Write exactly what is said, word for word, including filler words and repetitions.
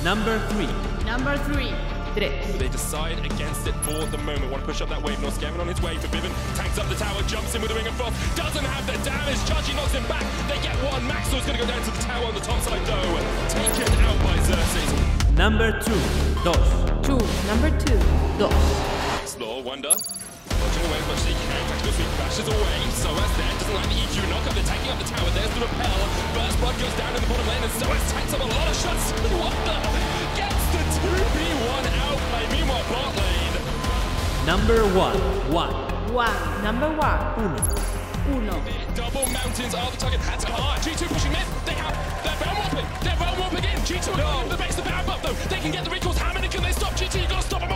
Number three. Number three. Tres. They decide against it for the moment. Want to push up that wave. North Gavin on his way. Forbidden tanks up the tower, jumps in with a ring of frost. Doesn't have the damage. Judgy knocks him back. They get one. Maxwell's going to go down to the tower on the top side though. Taken out by Xerxes. Number two. Dos. Two. Number two. Dos. Explore, Wonder. Dodging away as much as he can. Tactical sweep bashes away. So as there doesn't like the E Q knock up. They're taking up the tower. There's the repel. First blood goes down in the bottom lane. And so as tanks up a lot of shots. Wonder gets the two v one outplay. Meanwhile, bot lane. Number one. One. One. Number one. Uno. Uno. Double mountains are the target. That's hard. G two pushing mid. They have. They're realm warping. They're realm warping in. G two are going into the base of the back up though. They can get the recalls. How many can they stop? G two, you gotta stop them.